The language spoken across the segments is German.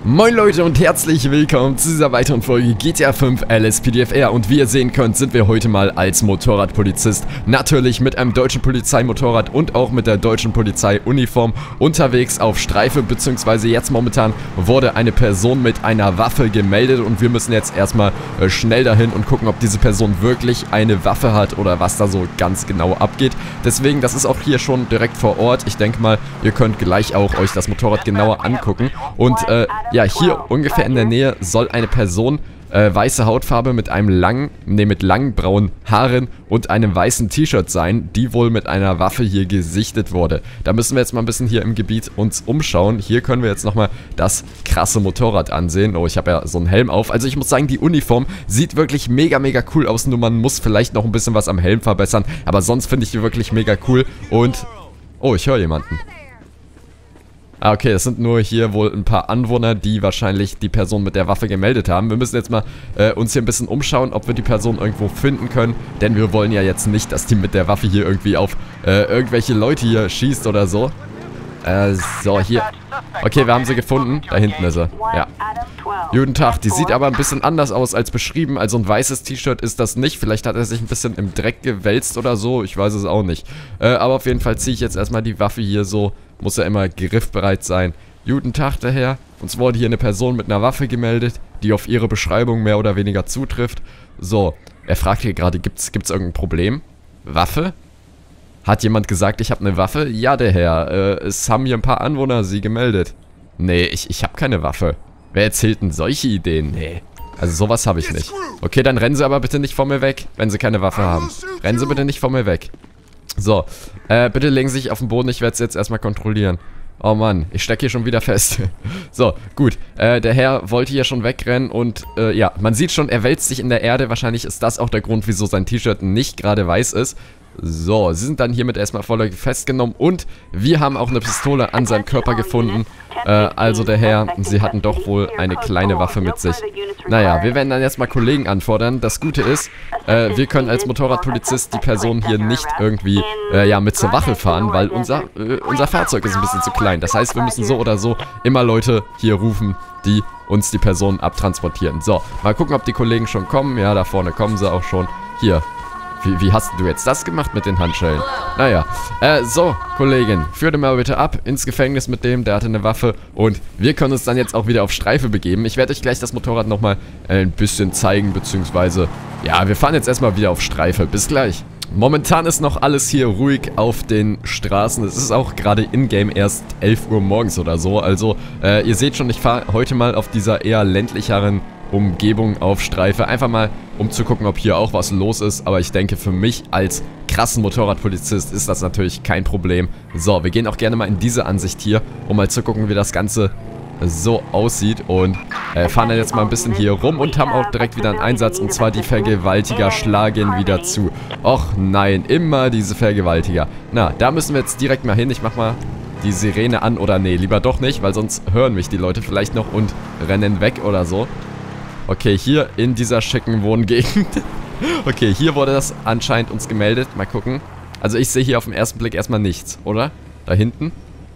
Moin Leute und herzlich willkommen zu dieser weiteren Folge GTA 5 LSPDFR und wie ihr sehen könnt, sind wir heute mal als Motorradpolizist natürlich mit einem deutschen Polizeimotorrad und auch mit der deutschen Polizeiuniform unterwegs auf Streife, beziehungsweise jetzt momentan wurde eine Person mit einer Waffe gemeldet und wir müssen jetzt erstmal schnell dahin und gucken, ob diese Person wirklich eine Waffe hat oder was da so ganz genau abgeht. Deswegen, das ist auch hier schon direkt vor Ort. Ich denke mal, ihr könnt gleich auch euch das Motorrad genauer angucken und ja, hier ungefähr in der Nähe soll eine Person weiße Hautfarbe mit einem mit langen braunen Haaren und einem weißen T-Shirt sein, die wohl mit einer Waffe hier gesichtet wurde. Da müssen wir jetzt mal ein bisschen hier im Gebiet uns umschauen. Hier können wir jetzt nochmal das krasse Motorrad ansehen. Oh, ich habe ja so einen Helm auf. Also ich muss sagen, die Uniform sieht wirklich mega, mega cool aus. Nur man muss vielleicht noch ein bisschen was am Helm verbessern. Aber sonst finde ich die wirklich mega cool. Und, oh, ich höre jemanden. Ah, okay, das sind nur hier wohl ein paar Anwohner, die wahrscheinlich die Person mit der Waffe gemeldet haben. Wir müssen jetzt mal uns hier ein bisschen umschauen, ob wir die Person irgendwo finden können. Denn wir wollen ja jetzt nicht, dass die mit der Waffe hier irgendwie auf irgendwelche Leute hier schießt oder so. So, hier. Okay, wir haben sie gefunden. Da hinten ist sie. Ja. Guten Tag. Die sieht aber ein bisschen anders aus als beschrieben. Also ein weißes T-Shirt ist das nicht. Vielleicht hat er sich ein bisschen im Dreck gewälzt oder so. Ich weiß es auch nicht. Aber auf jeden Fall ziehe ich jetzt erstmal die Waffe hier so. Muss ja immer griffbereit sein. Guten Tag, der Herr. Uns wurde hier eine Person mit einer Waffe gemeldet, die auf ihre Beschreibung mehr oder weniger zutrifft. So, er fragt hier gerade, gibt's irgendein Problem? Waffe? Hat jemand gesagt, ich habe eine Waffe? Ja, der Herr. Es haben hier ein paar Anwohner sie gemeldet. Nee, ich habe keine Waffe. Wer erzählt denn solche Ideen? Nee. Also sowas habe ich nicht. Okay, dann rennen Sie aber bitte nicht vor mir weg, wenn Sie keine Waffe haben. Rennen Sie bitte nicht vor mir weg. So, bitte legen Sie sich auf den Boden, ich werde es jetzt erstmal kontrollieren. Oh Mann, ich stecke hier schon wieder fest. So, gut, der Herr wollte hier schon wegrennen und, ja, man sieht schon, er wälzt sich in der Erde. Wahrscheinlich ist das auch der Grund, wieso sein T-Shirt nicht gerade weiß ist. So, sie sind dann hiermit erstmal vorläufig festgenommen und wir haben auch eine Pistole an seinem Körper gefunden. Also der Herr, sie hatten doch wohl eine kleine Waffe mit sich. Naja, wir werden dann jetzt mal Kollegen anfordern. Das Gute ist, wir können als Motorradpolizist die Person hier nicht irgendwie, ja, mit zur Wache fahren, weil unser Fahrzeug ist ein bisschen zu klein. Das heißt, wir müssen so oder so immer Leute hier rufen, die uns die Person abtransportieren. So, mal gucken, ob die Kollegen schon kommen. Ja, da vorne kommen sie auch schon. Hier. Wie hast du jetzt das gemacht mit den Handschellen? Naja, so, Kollegin, führ den mal bitte ab ins Gefängnis mit dem, der hatte eine Waffe und wir können uns dann jetzt auch wieder auf Streife begeben. Ich werde euch gleich das Motorrad nochmal ein bisschen zeigen, beziehungsweise, ja, wir fahren jetzt erstmal wieder auf Streife. Bis gleich. Momentan ist noch alles hier ruhig auf den Straßen. Es ist auch gerade in-game erst 11 Uhr morgens oder so. Also, ihr seht schon, ich fahre heute mal auf dieser eher ländlicheren Umgebung auf Streife. Einfach mal, um zu gucken, ob hier auch was los ist. Aber ich denke, für mich als krassen Motorradpolizist ist das natürlich kein Problem. So, wir gehen auch gerne mal in diese Ansicht hier, um mal zu gucken, wie das Ganze so aussieht. Und fahren dann jetzt mal ein bisschen hier rum und haben auch direkt wieder einen Einsatz. Und zwar die Vergewaltiger schlagen wieder zu. Och nein, immer diese Vergewaltiger. Na, da müssen wir jetzt direkt mal hin. Ich mach mal die Sirene an oder nee, lieber doch nicht, weil sonst hören mich die Leute vielleicht noch und rennen weg oder so. Okay, hier in dieser schicken Wohngegend. Okay, hier wurde das anscheinend uns gemeldet. Mal gucken. Also ich sehe hier auf den ersten Blick erstmal nichts, oder? Da hinten?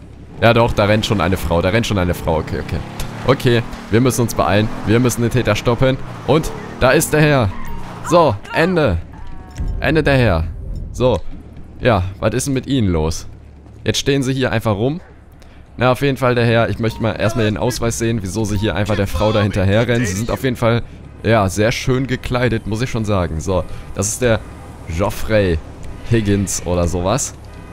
Ja doch, da rennt schon eine Frau. Da rennt schon eine Frau. Okay, okay. Okay, wir müssen uns beeilen. Wir müssen den Täter stoppen. Und da ist der Herr. So, Ende. Ende der Herr. So. Ja, was ist denn mit Ihnen los? Jetzt stehen Sie hier einfach rum. Na, auf jeden Fall der Herr, ich möchte mal erstmal den Ausweis sehen, wieso sie hier einfach der Frau da hinterher rennen. Sie sind auf jeden Fall, ja, sehr schön gekleidet, muss ich schon sagen. So, das ist der Geoffrey Higgins oder sowas.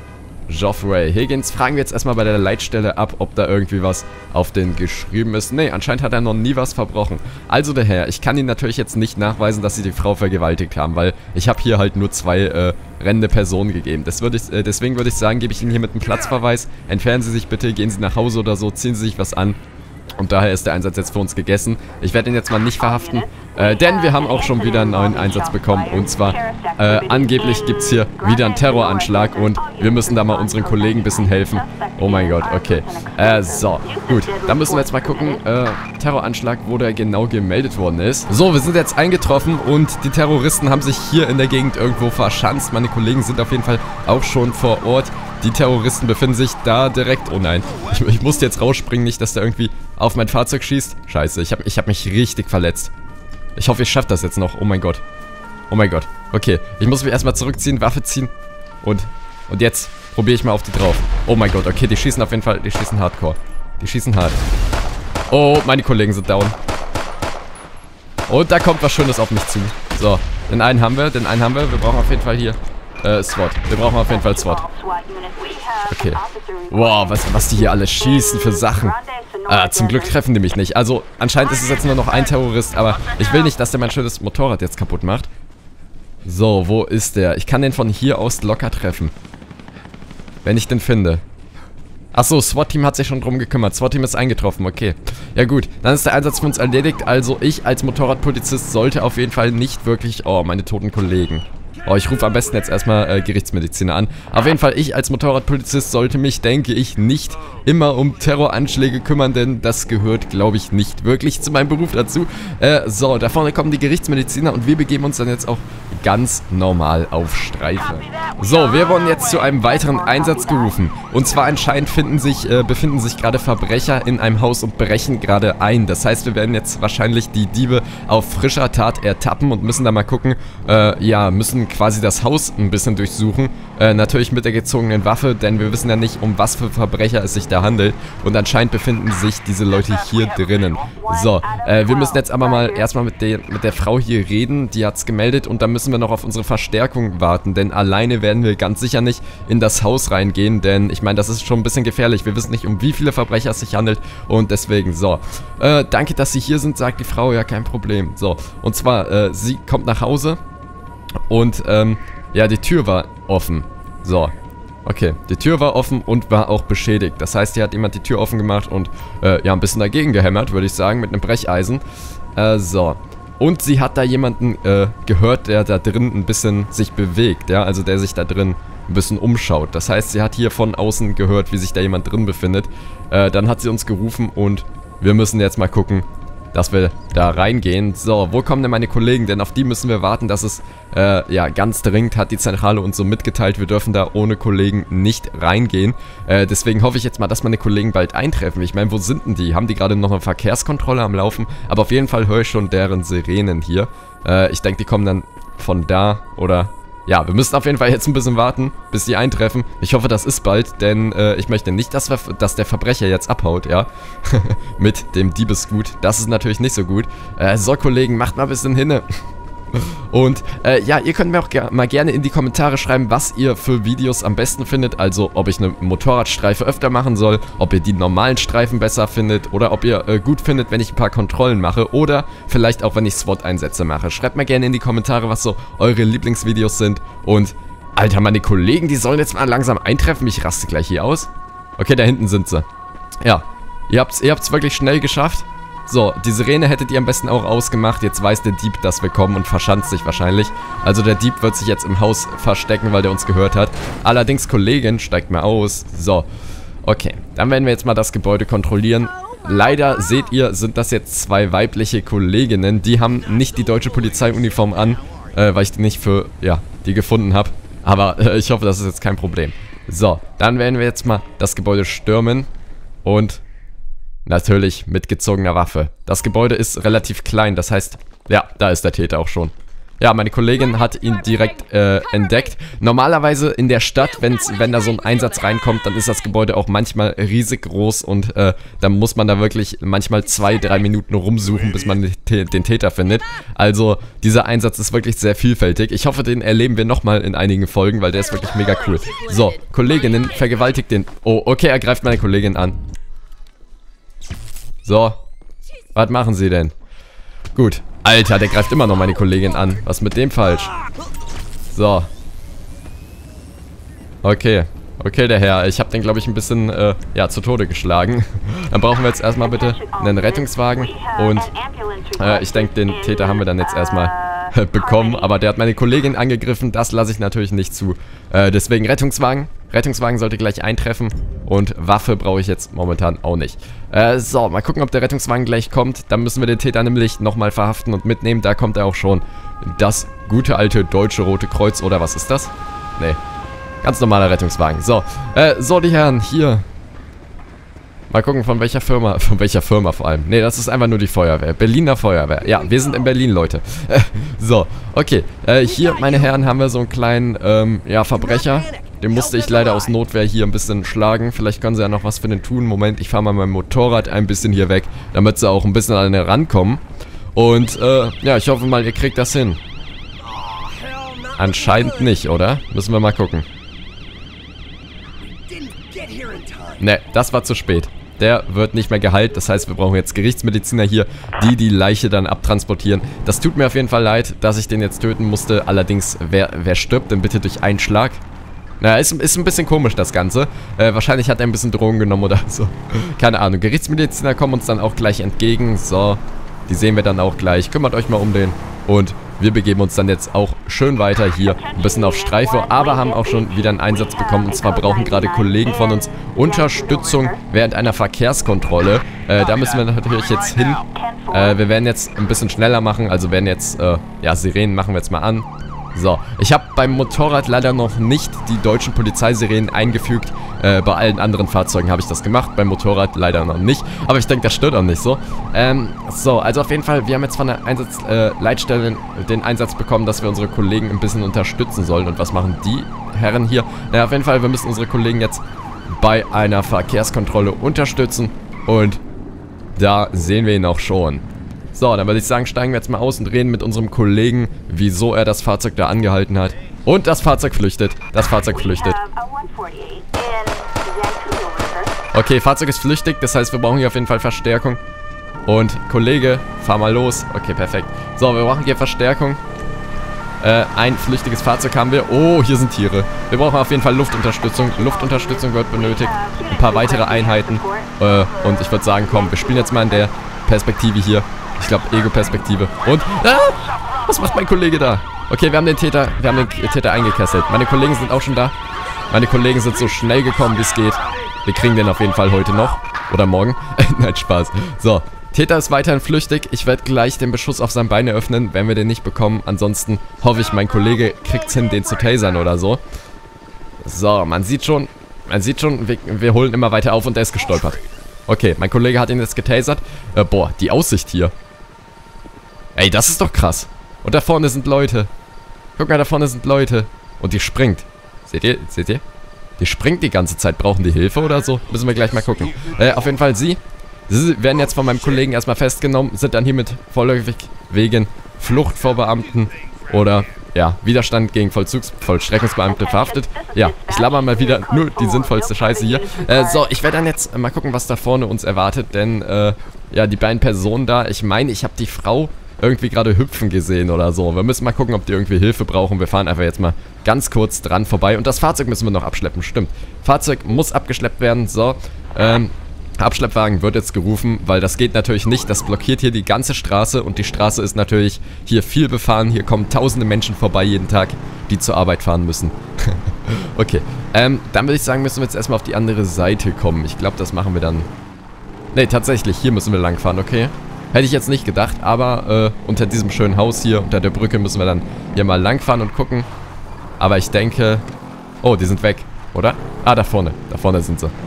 Geoffrey Higgins. Fragen wir jetzt erstmal bei der Leitstelle ab, ob da irgendwie was auf den geschrieben ist. Nee, anscheinend hat er noch nie was verbrochen. Also der Herr, ich kann Ihnen natürlich jetzt nicht nachweisen, dass Sie die Frau vergewaltigt haben, weil ich habe hier halt nur zwei rennende Personen gegeben. Deswegen würde ich sagen, gebe ich Ihnen hier mit einem Platzverweis. Entfernen Sie sich bitte, gehen Sie nach Hause oder so, ziehen Sie sich was an. Und daher ist der Einsatz jetzt für uns gegessen. Ich werde ihn jetzt mal nicht verhaften, Denn wir haben auch schon wieder einen neuen Einsatz bekommen. Und zwar, angeblich gibt es hier wieder einen Terroranschlag und wir müssen da mal unseren Kollegen ein bisschen helfen. Oh mein Gott, okay. So, gut. Dann müssen wir jetzt mal gucken, Terroranschlag, wo der genau gemeldet worden ist. So, wir sind jetzt eingetroffen und die Terroristen haben sich hier in der Gegend irgendwo verschanzt. Meine Kollegen sind auf jeden Fall auch schon vor Ort. Die Terroristen befinden sich da direkt... Oh nein, ich musste jetzt rausspringen, nicht, dass der irgendwie auf mein Fahrzeug schießt. Scheiße, ich hab mich richtig verletzt. Ich hoffe, ich schaffe das jetzt noch. Oh mein Gott. Oh mein Gott. Okay, ich muss mich erstmal zurückziehen, Waffe ziehen. Und jetzt probiere ich mal auf die drauf. Oh mein Gott, okay, die schießen auf jeden Fall, die schießen hardcore. Die schießen hart. Oh, meine Kollegen sind down. Und da kommt was Schönes auf mich zu. So, den einen haben wir. Wir brauchen auf jeden Fall hier SWAT. Wir brauchen auf jeden Fall SWAT. Okay. Wow, was die hier alle schießen für Sachen. Zum Glück treffen die mich nicht. Also, anscheinend ist es jetzt nur noch ein Terrorist, aber ich will nicht, dass der mein schönes Motorrad jetzt kaputt macht. So, wo ist der? Ich kann den von hier aus locker treffen. Wenn ich den finde. Achso, SWAT-Team hat sich schon drum gekümmert. SWAT-Team ist eingetroffen, okay. Ja gut, dann ist der Einsatz für uns erledigt. Also ich als Motorradpolizist sollte auf jeden Fall nicht wirklich... Oh, meine toten Kollegen. Oh, ich rufe am besten jetzt erstmal Gerichtsmediziner an. Auf jeden Fall, ich als Motorradpolizist sollte mich, denke ich, nicht immer um Terroranschläge kümmern, denn das gehört, glaube ich, nicht wirklich zu meinem Beruf dazu. So, da vorne kommen die Gerichtsmediziner und wir begeben uns dann jetzt auch ganz normal auf Streife. So, wir wurden jetzt zu einem weiteren Einsatz gerufen. Und zwar anscheinend befinden sich gerade Verbrecher in einem Haus und brechen gerade ein. Das heißt, wir werden jetzt wahrscheinlich die Diebe auf frischer Tat ertappen und müssen da mal gucken, ja, müssen quasi das Haus ein bisschen durchsuchen. Natürlich mit der gezogenen Waffe, denn wir wissen ja nicht, um was für Verbrecher es sich da handelt. Und anscheinend befinden sich diese Leute hier drinnen. So, wir müssen jetzt aber mal erstmal mit der Frau hier reden. Die hat es gemeldet und dann müssen wir noch auf unsere Verstärkung warten. Denn alleine werden wir ganz sicher nicht in das Haus reingehen. Denn ich meine, das ist schon ein bisschen gefährlich. Wir wissen nicht, um wie viele Verbrecher es sich handelt. Und deswegen, so. Danke, dass Sie hier sind, sagt die Frau. Ja, kein Problem. So, und zwar, sie kommt nach Hause. Und, ja, die Tür war offen. So, okay. Die Tür war offen und war auch beschädigt. Das heißt, hier hat jemand die Tür offen gemacht und, ja, ein bisschen dagegen gehämmert, würde ich sagen, mit einem Brecheisen. So. Und sie hat da jemanden, gehört, der da drin ein bisschen sich bewegt, ja, also der sich da drin ein bisschen umschaut. Das heißt, sie hat hier von außen gehört, wie sich da jemand drin befindet. Dann hat sie uns gerufen und wir müssen jetzt mal gucken, dass wir da reingehen. So, wo kommen denn meine Kollegen? Denn auf die müssen wir warten, dass es, ja, ganz dringend hat die Zentrale uns so mitgeteilt. Wir dürfen da ohne Kollegen nicht reingehen. Deswegen hoffe ich jetzt mal, dass meine Kollegen bald eintreffen. Ich meine, wo sind denn die? Haben die gerade noch eine Verkehrskontrolle am Laufen? Aber auf jeden Fall höre ich schon deren Sirenen hier. Ich denke, die kommen dann von da oder... Ja, wir müssen auf jeden Fall jetzt ein bisschen warten, bis die eintreffen. Ich hoffe, das ist bald, denn ich möchte nicht, dass der Verbrecher jetzt abhaut, ja. Mit dem Diebesgut. Das ist natürlich nicht so gut. So, Kollegen, macht mal ein bisschen hinne. Und, ja, ihr könnt mir auch mal gerne in die Kommentare schreiben, was ihr für Videos am besten findet. Also, ob ich eine Motorradstreife öfter machen soll, ob ihr die normalen Streifen besser findet oder ob ihr gut findet, wenn ich ein paar Kontrollen mache oder vielleicht auch, wenn ich SWAT-Einsätze mache. Schreibt mal gerne in die Kommentare, was so eure Lieblingsvideos sind. Und, Alter, meine Kollegen, die sollen jetzt mal langsam eintreffen. Ich raste gleich hier aus. Okay, da hinten sind sie. Ja, ihr habt's wirklich schnell geschafft. So, die Sirene hättet ihr am besten auch ausgemacht. Jetzt weiß der Dieb, dass wir kommen und verschanzt sich wahrscheinlich. Also der Dieb wird sich jetzt im Haus verstecken, weil der uns gehört hat. Allerdings, Kollegin, steigt mal aus. So, okay. Dann werden wir jetzt mal das Gebäude kontrollieren. Leider, seht ihr, sind das jetzt zwei weibliche Kolleginnen. Die haben nicht die deutsche Polizeiuniform an, weil ich die nicht für, ja, die gefunden habe. Aber ich hoffe, das ist jetzt kein Problem. So, dann werden wir jetzt mal das Gebäude stürmen und... Natürlich mit gezogener Waffe. Das Gebäude ist relativ klein, das heißt, ja, da ist der Täter auch schon. Ja, meine Kollegin hat ihn direkt entdeckt. Normalerweise in der Stadt, wenn da so ein Einsatz reinkommt, dann ist das Gebäude auch manchmal riesig groß und dann muss man da wirklich manchmal 2-3 Minuten rumsuchen, bis man den Täter findet. Also, dieser Einsatz ist wirklich sehr vielfältig. Ich hoffe, den erleben wir nochmal in einigen Folgen, weil der ist wirklich mega cool. So, Kolleginnen, vergewaltigt den... Oh, okay, er greift meine Kollegin an. So, was machen Sie denn? Gut. Alter, der greift immer noch meine Kollegin an. Was ist mit dem falsch? So. Okay. Okay, der Herr. Ich habe den, glaube ich, ein bisschen, ja, zu Tode geschlagen. Dann brauchen wir jetzt erstmal bitte einen Rettungswagen. Und Ich denke, den Täter haben wir dann jetzt erstmal bekommen. Aber der hat meine Kollegin angegriffen. Das lasse ich natürlich nicht zu. Deswegen Rettungswagen. Rettungswagen sollte gleich eintreffen. Und Waffe brauche ich jetzt momentan auch nicht. So, mal gucken, ob der Rettungswagen gleich kommt. Dann müssen wir den Täter nämlich nochmal verhaften und mitnehmen. Da kommt er auch schon. Das gute alte deutsche Rote Kreuz. Oder was ist das? Nee. Ganz normaler Rettungswagen. So, so die Herren, hier. Mal gucken, von welcher Firma. Von welcher Firma vor allem. Nee, das ist einfach nur die Feuerwehr. Berliner Feuerwehr. Ja, wir sind in Berlin, Leute. So, okay. Hier, meine Herren, haben wir so einen kleinen, ja, Verbrecher. Den musste ich leider aus Notwehr hier ein bisschen schlagen. Vielleicht können sie ja noch was für den tun. Moment, ich fahre mal mein Motorrad ein bisschen hier weg, damit sie auch ein bisschen an den rankommen. Und, ja, ich hoffe mal, ihr kriegt das hin. Anscheinend nicht, oder? Müssen wir mal gucken. Ne, das war zu spät. Der wird nicht mehr geheilt, das heißt, wir brauchen jetzt Gerichtsmediziner hier, die die Leiche dann abtransportieren. Das tut mir auf jeden Fall leid, dass ich den jetzt töten musste. Allerdings, wer stirbt denn bitte durch einen Schlag? Naja, ist ein bisschen komisch, das Ganze. Wahrscheinlich hat er ein bisschen Drogen genommen oder so. Keine Ahnung. Gerichtsmediziner kommen uns dann auch gleich entgegen. So, die sehen wir dann auch gleich. Kümmert euch mal um den. Und wir begeben uns dann jetzt auch schön weiter hier ein bisschen auf Streife, aber haben auch schon wieder einen Einsatz bekommen. Und zwar brauchen gerade Kollegen von uns Unterstützung während einer Verkehrskontrolle. Da müssen wir natürlich jetzt hin. Wir werden jetzt ein bisschen schneller machen, also werden jetzt, ja, Sirenen machen wir jetzt mal an. So, ich habe beim Motorrad leider noch nicht die deutschen Polizeisirenen eingefügt. Bei allen anderen Fahrzeugen habe ich das gemacht, beim Motorrad leider noch nicht. Aber ich denke, das stört auch nicht so. So, also auf jeden Fall, wir haben jetzt von der Leitstelle den Einsatz bekommen, dass wir unsere Kollegen ein bisschen unterstützen sollen. Und was machen die Herren hier? Naja, auf jeden Fall, wir müssen unsere Kollegen jetzt bei einer Verkehrskontrolle unterstützen. Und da sehen wir ihn auch schon. So, dann würde ich sagen, steigen wir jetzt mal aus und reden mit unserem Kollegen, wieso er das Fahrzeug da angehalten hat. Und das Fahrzeug flüchtet. Das Fahrzeug flüchtet. Okay, Fahrzeug ist flüchtig, das heißt, wir brauchen hier auf jeden Fall Verstärkung. Und, Kollege, fahr mal los. Okay, perfekt. So, wir brauchen hier Verstärkung. Ein flüchtiges Fahrzeug haben wir. Oh, hier sind Tiere. Wir brauchen auf jeden Fall Luftunterstützung. Luftunterstützung wird benötigt. Ein paar weitere Einheiten. Und ich würde sagen, komm, wir spielen jetzt mal in der Perspektive hier. Ich glaube, Ego-Perspektive. Und, was macht mein Kollege da? Okay, wir haben den Täter eingekesselt. Meine Kollegen sind auch schon da. Meine Kollegen sind so schnell gekommen, wie es geht. Wir kriegen den auf jeden Fall heute noch. Oder morgen. Nein, Spaß. So, Täter ist weiterhin flüchtig. Ich werde gleich den Beschuss auf sein Bein eröffnen, wenn wir den nicht bekommen. Ansonsten hoffe ich, mein Kollege kriegt es hin, den zu tasern oder so. So, man sieht schon, wir holen immer weiter auf und er ist gestolpert. Okay, mein Kollege hat ihn jetzt getasert. Boah, die Aussicht hier. Ey, das ist doch krass. Und da vorne sind Leute. Guck mal, da vorne sind Leute. Und die springt. Seht ihr? Seht ihr? Die springt die ganze Zeit. Brauchen die Hilfe oder so? Müssen wir gleich mal gucken. Auf jeden Fall sie werden jetzt von meinem Kollegen erstmal festgenommen. Sind dann hiermit vorläufig wegen Flucht vor Beamten oder, ja, Widerstand gegen Vollstreckungsbeamte verhaftet. Ja, ich laber mal wieder nur die sinnvollste Scheiße hier. So, ich werde dann jetzt mal gucken, was da vorne uns erwartet. Denn, ja, die beiden Personen da, ich meine, ich habe die Frau irgendwie gerade hüpfen gesehen oder so. Wir müssen mal gucken, ob die irgendwie Hilfe brauchen. Wir fahren einfach jetzt mal ganz kurz dran vorbei. Und das Fahrzeug müssen wir noch abschleppen, stimmt. Fahrzeug muss abgeschleppt werden, so. Abschleppwagen wird jetzt gerufen, weil das geht natürlich nicht. Das blockiert hier die ganze Straße und die Straße ist natürlich hier viel befahren. Hier kommen tausende Menschen vorbei jeden Tag, die zur Arbeit fahren müssen. Okay, dann würde ich sagen, müssen wir jetzt erstmal auf die andere Seite kommen. Ich glaube, das machen wir dann... Ne, tatsächlich, hier müssen wir lang fahren, okay? Hätte ich jetzt nicht gedacht, aber unter diesem schönen Haus hier, unter der Brücke, müssen wir dann hier mal lang fahren und gucken. Aber ich denke... Oh, die sind weg, oder? Ah, da vorne sind sie.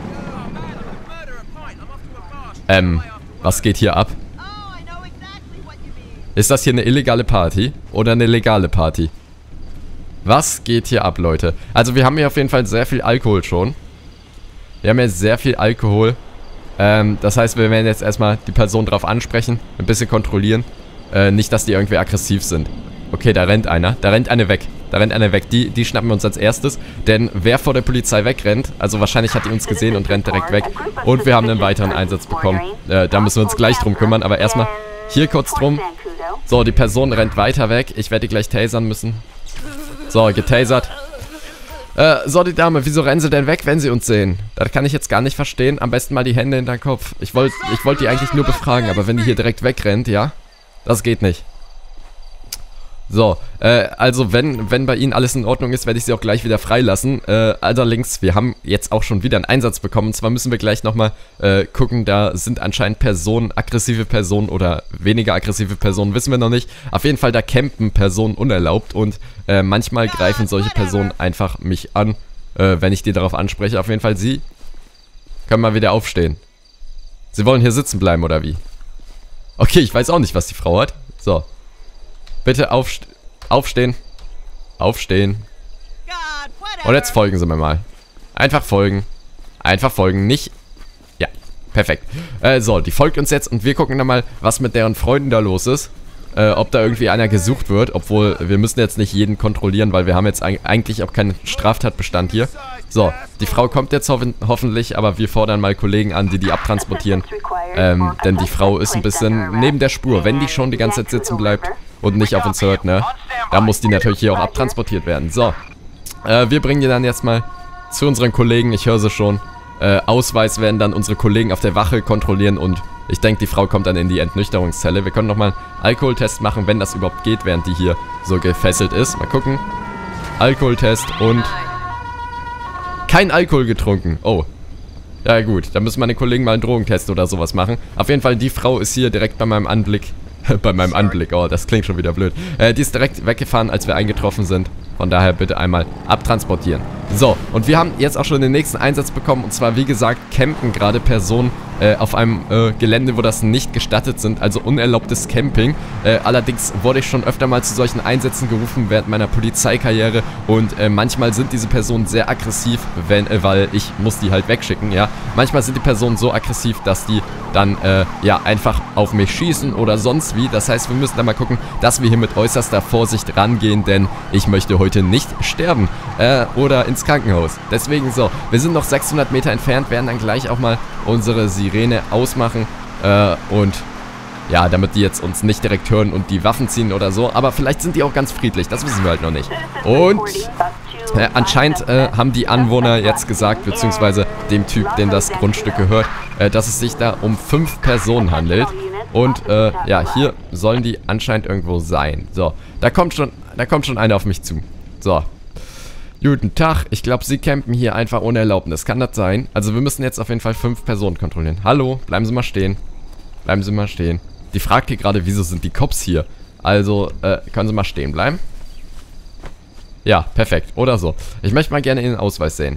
Was geht hier ab? Ist das hier eine illegale Party oder eine legale Party? Was geht hier ab, Leute? Also wir haben hier auf jeden Fall sehr viel Alkohol schon. Wir haben hier sehr viel Alkohol. Das heißt, wir werden jetzt erstmal die Person drauf ansprechen, ein bisschen kontrollieren. Nicht, dass die irgendwie aggressiv sind. Okay, da rennt einer. Da rennt eine weg. Die schnappen wir uns als erstes. Denn wer vor der Polizei wegrennt, also wahrscheinlich hat die uns gesehen und rennt direkt weg. Und wir haben einen weiteren Einsatz bekommen. Da müssen wir uns gleich drum kümmern. Aber erstmal hier kurz drum. So, die Person rennt weiter weg. Ich werde die gleich tasern müssen. So, getasert. So, die Dame, wieso rennen sie denn weg, wenn sie uns sehen? Das kann ich jetzt gar nicht verstehen. Am besten mal die Hände in den Kopf. Ich wollte die eigentlich nur befragen, aber wenn die hier direkt wegrennt, ja? Das geht nicht. So, also wenn bei Ihnen alles in Ordnung ist, werde ich Sie auch gleich wieder freilassen. Allerdings, wir haben jetzt auch schon wieder einen Einsatz bekommen. Und zwar müssen wir gleich nochmal gucken, da sind anscheinend Personen, aggressive Personen oder weniger aggressive Personen, wissen wir noch nicht. Auf jeden Fall, da campen Personen unerlaubt und manchmal greifen solche Personen einfach mich an, wenn ich die darauf anspreche. Auf jeden Fall, Sie können mal wieder aufstehen. Sie wollen hier sitzen bleiben, oder wie? Okay, ich weiß auch nicht, was die Frau hat. So. Bitte aufstehen. Aufstehen. Und jetzt folgen Sie mir mal. Einfach folgen. Einfach folgen, nicht... Ja, perfekt. So, die folgt uns jetzt und wir gucken dann mal, was mit deren Freunden da los ist. Ob da irgendwie einer gesucht wird. Obwohl, wir müssen jetzt nicht jeden kontrollieren, weil wir haben jetzt eigentlich auch keinen Straftatbestand hier. So, die Frau kommt jetzt hoffentlich, aber wir fordern mal Kollegen an, die abtransportieren. Denn die Frau ist ein bisschen neben der Spur. Wenn die schon die ganze Zeit sitzen bleibt und nicht auf uns hört, ne? Da muss die natürlich hier auch abtransportiert werden. So, wir bringen die dann jetzt mal zu unseren Kollegen. Ich höre sie schon. Ausweis werden dann unsere Kollegen auf der Wache kontrollieren und ich denke, die Frau kommt dann in die Entnüchterungszelle. Wir können nochmal einen Alkoholtest machen, wenn das überhaupt geht, während die hier so gefesselt ist. Mal gucken. Alkoholtest und... Kein Alkohol getrunken. Oh. Ja gut, dann müssen meine Kollegen mal einen Drogentest oder sowas machen. Auf jeden Fall, die Frau ist hier direkt bei meinem Anblick. Bei meinem Anblick, oh, das klingt schon wieder blöd. Die ist direkt weggefahren, als wir eingetroffen sind. Von daher bitte einmal abtransportieren. So, und wir haben jetzt auch schon den nächsten Einsatz bekommen. Und zwar, wie gesagt, campen gerade Personen auf einem Gelände, wo das nicht gestattet sind. Also unerlaubtes Camping. Allerdings wurde ich schon öfter mal zu solchen Einsätzen gerufen während meiner Polizeikarriere. Und manchmal sind diese Personen sehr aggressiv, weil ich muss die halt wegschicken, ja. Manchmal sind die Personen so aggressiv, dass die dann, ja, einfach auf mich schießen oder sonst wie. Das heißt, wir müssen da mal gucken, dass wir hier mit äußerster Vorsicht rangehen, denn ich möchte heute nicht sterben oder ins Krankenhaus. Deswegen so, wir sind noch 600 Meter entfernt, werden dann gleich auch mal unsere Sirene ausmachen und ja, damit die jetzt uns nicht direkt hören und die Waffen ziehen oder so, aber vielleicht sind die auch ganz friedlich, das wissen wir halt noch nicht. Und anscheinend haben die Anwohner jetzt gesagt, beziehungsweise dem Typ, dem das Grundstück gehört, dass es sich da um 5 Personen handelt. Und, ja, hier sollen die anscheinend irgendwo sein. So, da kommt schon einer auf mich zu. So. Guten Tag, ich glaube, Sie campen hier einfach ohne Erlaubnis. Kann das sein? Also, wir müssen jetzt auf jeden Fall 5 Personen kontrollieren. Hallo, bleiben Sie mal stehen. Bleiben Sie mal stehen. Die fragt hier gerade, wieso sind die Cops hier? Also, können Sie mal stehen bleiben? Ja, perfekt. Oder so. Ich möchte mal gerne Ihren Ausweis sehen.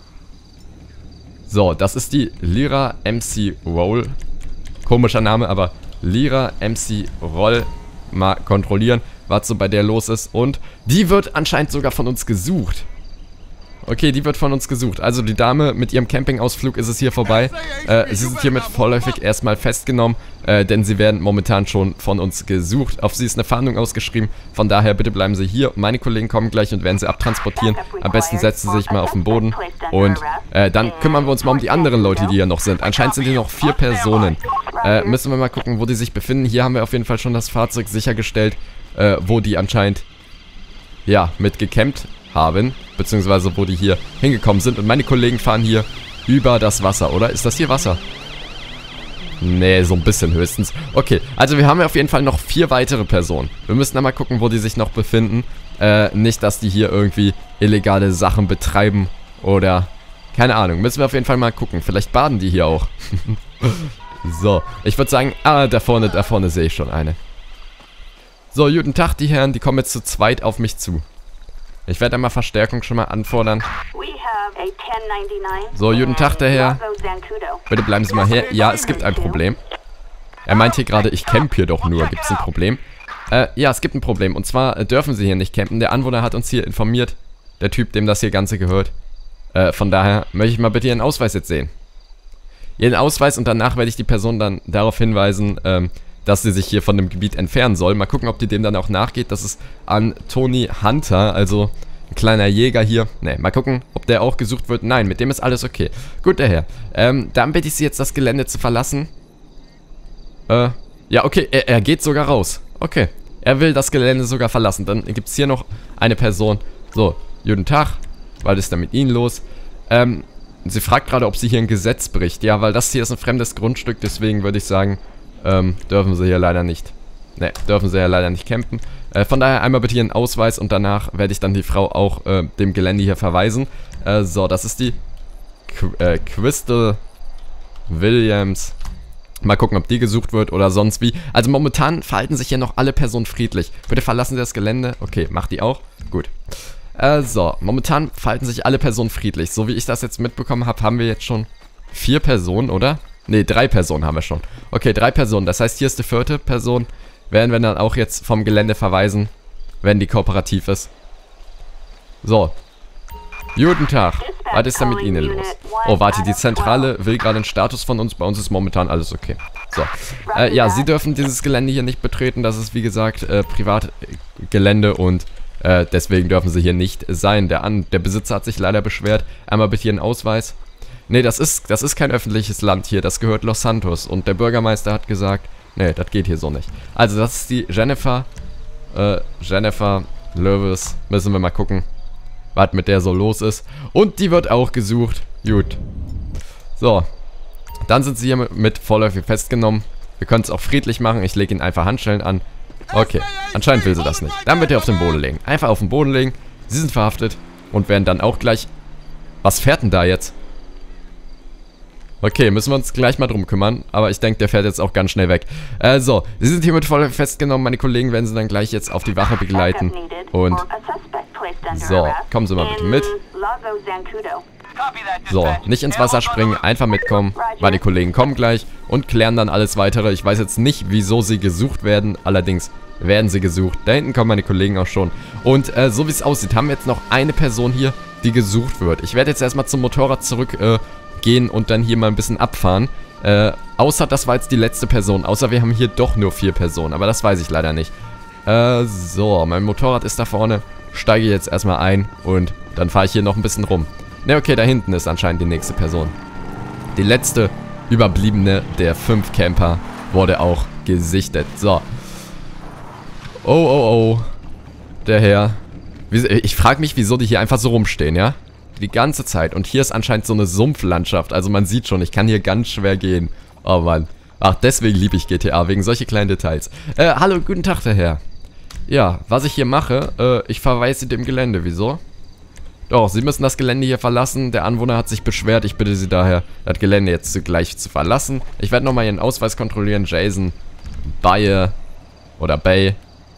So, das ist die Lyra MC Roll. Komischer Name, aber Lyra MC Roll. Mal kontrollieren, was so bei der los ist. Und die wird anscheinend sogar von uns gesucht. Okay, die wird von uns gesucht. Also die Dame mit ihrem Campingausflug ist es hier vorbei. Sie sind hiermit vorläufig erstmal festgenommen, denn sie werden momentan schon von uns gesucht. Auf sie ist eine Fahndung ausgeschrieben. Von daher bitte bleiben Sie hier. Meine Kollegen kommen gleich und werden sie abtransportieren. Am besten setzen Sie sich mal auf den Boden. Und dann kümmern wir uns mal um die anderen Leute, die hier noch sind. Anscheinend sind hier noch 4 Personen. Müssen wir mal gucken, wo die sich befinden. Hier haben wir auf jeden Fall schon das Fahrzeug sichergestellt, wo die anscheinend, ja, mit gecampt haben, beziehungsweise wo die hier hingekommen sind. Und meine Kollegen fahren hier über das Wasser, oder? Ist das hier Wasser? Nee, so ein bisschen höchstens. Okay, also wir haben ja auf jeden Fall noch 4 weitere Personen. Wir müssen dann mal gucken, wo die sich noch befinden. Nicht, dass die hier irgendwie illegale Sachen betreiben oder... Keine Ahnung, müssen wir auf jeden Fall mal gucken. Vielleicht baden die hier auch. So, ich würde sagen, da vorne sehe ich schon eine. So, guten Tag, die Herren, die kommen jetzt zu zweit auf mich zu. Ich werde einmal Verstärkung schon mal anfordern. So, guten Tag, der Herr. Bitte bleiben Sie mal her. Ja, es gibt ein Problem. Er meint hier gerade, ich camp hier doch nur. Gibt es ein Problem? Ja, es gibt ein Problem. Und zwar dürfen Sie hier nicht campen. Der Anwohner hat uns hier informiert. Der Typ, dem das hier Ganze gehört. Von daher möchte ich mal bitte Ihren Ausweis jetzt sehen. Ihren Ausweis und danach werde ich die Person dann darauf hinweisen, dass sie sich hier von dem Gebiet entfernen soll. Mal gucken, ob die dem dann auch nachgeht. Das ist Anthony Hunter, also ein kleiner Jäger hier. Ne, mal gucken, ob der auch gesucht wird. Nein, mit dem ist alles okay. Gut, der Herr. Dann bitte ich Sie jetzt, das Gelände zu verlassen. Ja, okay, er geht sogar raus. Okay, er will das Gelände sogar verlassen. Dann gibt es hier noch eine Person. So, guten Tag. Was ist da mit Ihnen los? Sie fragt gerade, ob sie hier ein Gesetz bricht. Ja, weil das hier ist ein fremdes Grundstück, deswegen würde ich sagen, dürfen sie hier leider nicht. Ne, dürfen sie ja leider nicht campen. Von daher einmal bitte ihren Ausweis und danach werde ich dann die Frau auch dem Gelände hier verweisen. So, das ist die Crystal Williams. Mal gucken, ob die gesucht wird oder sonst wie. Also momentan verhalten sich hier noch alle Personen friedlich. Bitte verlassen Sie das Gelände. Okay, macht die auch. Gut. So, momentan verhalten sich alle Personen friedlich. So wie ich das jetzt mitbekommen habe, haben wir jetzt schon 4 Personen, oder? Ne, 3 Personen haben wir schon. Okay, 3 Personen. Das heißt, hier ist die 4. Person. Werden wir dann auch jetzt vom Gelände verweisen, wenn die kooperativ ist. So. Guten Tag. Was ist denn mit Ihnen los? Oh, warte, die Zentrale will gerade einen Status von uns. Bei uns ist momentan alles okay. So. Ja, Sie dürfen dieses Gelände hier nicht betreten. Das ist, wie gesagt, Privatgelände und deswegen dürfen Sie hier nicht sein. Der Besitzer hat sich leider beschwert. Einmal bitte Ihren Ausweis. Nee, das ist kein öffentliches Land hier. Das gehört Los Santos. Und der Bürgermeister hat gesagt, nee, das geht hier so nicht. Also, das ist die Jennifer Lewis. Müssen wir mal gucken, was mit der so los ist. Und die wird auch gesucht. Gut. So. Dann sind sie hier mit vorläufig festgenommen. Wir können es auch friedlich machen. Ich lege ihnen einfach Handschellen an. Okay. Anscheinend will sie das nicht. Dann bitte auf den Boden legen. Einfach auf den Boden legen. Sie sind verhaftet. Und werden dann auch gleich... Was fährt denn da jetzt? Okay, müssen wir uns gleich mal drum kümmern. Aber ich denke, der fährt jetzt auch ganz schnell weg. So. Sie sind hiermit vorläufig festgenommen. Meine Kollegen werden sie dann gleich jetzt auf die Wache begleiten. Und... So, kommen Sie mal bitte mit. So, nicht ins Wasser springen, einfach mitkommen. Meine Kollegen kommen gleich und klären dann alles weitere. Ich weiß jetzt nicht, wieso sie gesucht werden. Allerdings werden sie gesucht. Da hinten kommen meine Kollegen auch schon. Und so wie es aussieht, haben wir jetzt noch eine Person hier, die gesucht wird. Ich werde jetzt erstmal zum Motorrad zurückgehen und dann hier mal ein bisschen abfahren. Außer das war jetzt die letzte Person. Außer wir haben hier doch nur 4 Personen. Aber das weiß ich leider nicht. So, mein Motorrad ist da vorne. Steige jetzt erstmal ein und dann fahre ich hier noch ein bisschen rum. Ne, okay, da hinten ist anscheinend die nächste Person. Die letzte Überbliebene der 5 Camper wurde auch gesichtet. So. Oh, oh, oh. Der Herr. Ich frage mich, wieso die hier einfach so rumstehen, ja? Die ganze Zeit. Und hier ist anscheinend so eine Sumpflandschaft. Also man sieht schon, ich kann hier ganz schwer gehen. Oh Mann. Ach, deswegen liebe ich GTA, wegen solche kleinen Details. Hallo, guten Tag, der Herr. Ja, was ich hier mache, ich verweise Sie dem Gelände. Wieso? Doch, Sie müssen das Gelände hier verlassen. Der Anwohner hat sich beschwert. Ich bitte Sie daher, das Gelände jetzt gleich zu verlassen. Ich werde nochmal Ihren Ausweis kontrollieren. Jason Baye oder Bay.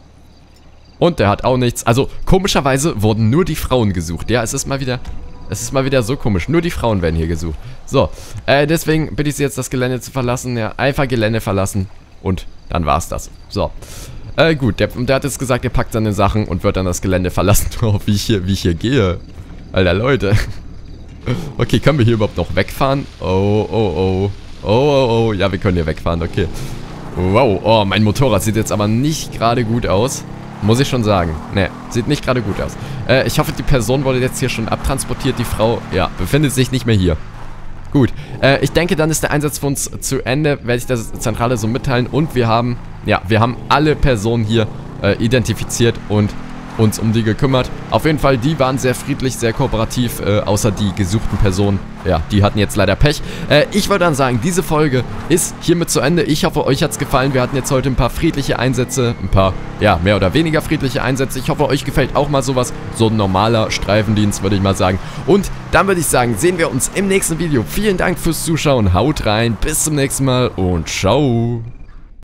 Und der hat auch nichts. Also, komischerweise wurden nur die Frauen gesucht. Ja, es ist mal wieder so komisch. Nur die Frauen werden hier gesucht. So, deswegen bitte ich Sie jetzt, das Gelände zu verlassen. Ja, einfach Gelände verlassen. Und dann war's das. So. Gut, der hat jetzt gesagt, er packt seine Sachen und wird dann das Gelände verlassen. Oh, wie ich hier gehe. Alter, Leute. Okay, können wir hier überhaupt noch wegfahren? Oh, oh, oh. Oh, oh, oh. Ja, wir können hier wegfahren, okay. Wow, oh, mein Motorrad sieht jetzt aber nicht gerade gut aus. Muss ich schon sagen. Ne, sieht nicht gerade gut aus. Ich hoffe, die Person wurde jetzt hier schon abtransportiert. Die Frau, ja, befindet sich nicht mehr hier. Gut, ich denke, dann ist der Einsatz für uns zu Ende. Werde ich das Zentrale so mitteilen. Und wir haben alle Personen hier identifiziert und uns um die gekümmert. Auf jeden Fall, die waren sehr friedlich, sehr kooperativ, außer die gesuchten Personen. Ja, die hatten jetzt leider Pech. Ich würde dann sagen, diese Folge ist hiermit zu Ende. Ich hoffe, euch hat es gefallen. Wir hatten jetzt heute ein paar friedliche Einsätze, ein paar, ja, mehr oder weniger friedliche Einsätze. Ich hoffe, euch gefällt auch mal sowas. So ein normaler Streifendienst, würde ich mal sagen. Und dann würde ich sagen, sehen wir uns im nächsten Video. Vielen Dank fürs Zuschauen. Haut rein, bis zum nächsten Mal und ciao.